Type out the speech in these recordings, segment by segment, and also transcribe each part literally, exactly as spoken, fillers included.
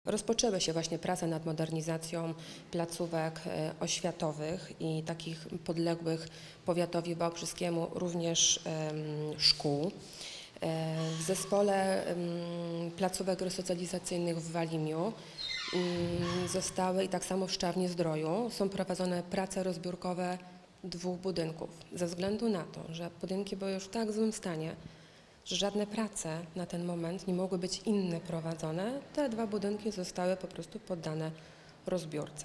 Rozpoczęły się właśnie prace nad modernizacją placówek oświatowych i takich podległych powiatowi wałbrzyskiemu również szkół. W zespole placówek resocjalizacyjnych w Walimiu zostały i tak samo w Szczawnie-Zdroju są prowadzone prace rozbiórkowe dwóch budynków. Ze względu na to, że budynki były już w tak złym stanie, że żadne prace na ten moment nie mogły być inne prowadzone, te dwa budynki zostały po prostu poddane rozbiórce.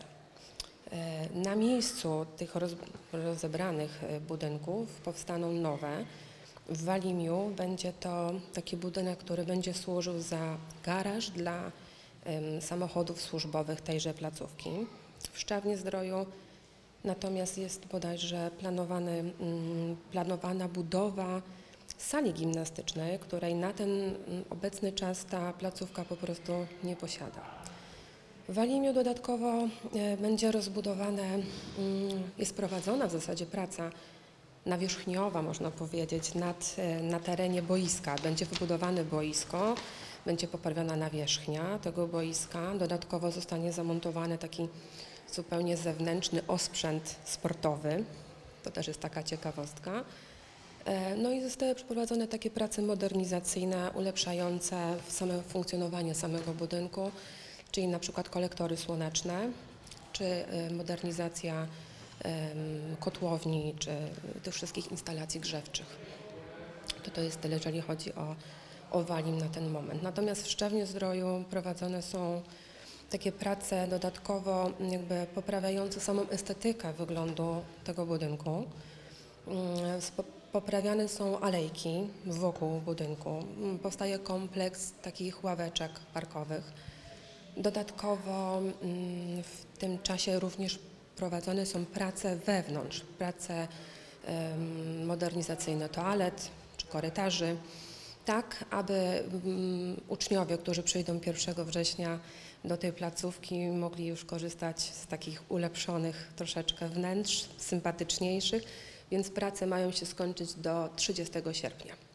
Na miejscu tych roz, rozebranych budynków powstaną nowe. W Walimiu będzie to taki budynek, który będzie służył za garaż dla um, samochodów służbowych tejże placówki. W Szczawnie-Zdroju natomiast jest bodajże planowany, um, planowana budowa sali gimnastycznej, której na ten obecny czas ta placówka po prostu nie posiada. W Walimiu dodatkowo e, będzie rozbudowane, mm, jest prowadzona w zasadzie praca nawierzchniowa, można powiedzieć, nad, na terenie boiska. Będzie wybudowane boisko, będzie poprawiona nawierzchnia tego boiska. Dodatkowo zostanie zamontowany taki zupełnie zewnętrzny osprzęt sportowy. To też jest taka ciekawostka. No i zostały przeprowadzone takie prace modernizacyjne, ulepszające same funkcjonowanie samego budynku, czyli na przykład kolektory słoneczne, czy modernizacja kotłowni, czy tych wszystkich instalacji grzewczych. To to jest tyle, jeżeli chodzi o, o Walim na ten moment. Natomiast w Szczawnie-Zdroju prowadzone są takie prace dodatkowo jakby poprawiające samą estetykę wyglądu tego budynku. Poprawiane są alejki wokół budynku. Powstaje kompleks takich ławeczek parkowych. Dodatkowo w tym czasie również prowadzone są prace wewnątrz, prace modernizacyjne toalet czy korytarzy, tak aby uczniowie, którzy przyjdą pierwszego września do tej placówki, mogli już korzystać z takich ulepszonych troszeczkę wnętrz, sympatyczniejszych, więc prace mają się skończyć do trzydziestego sierpnia.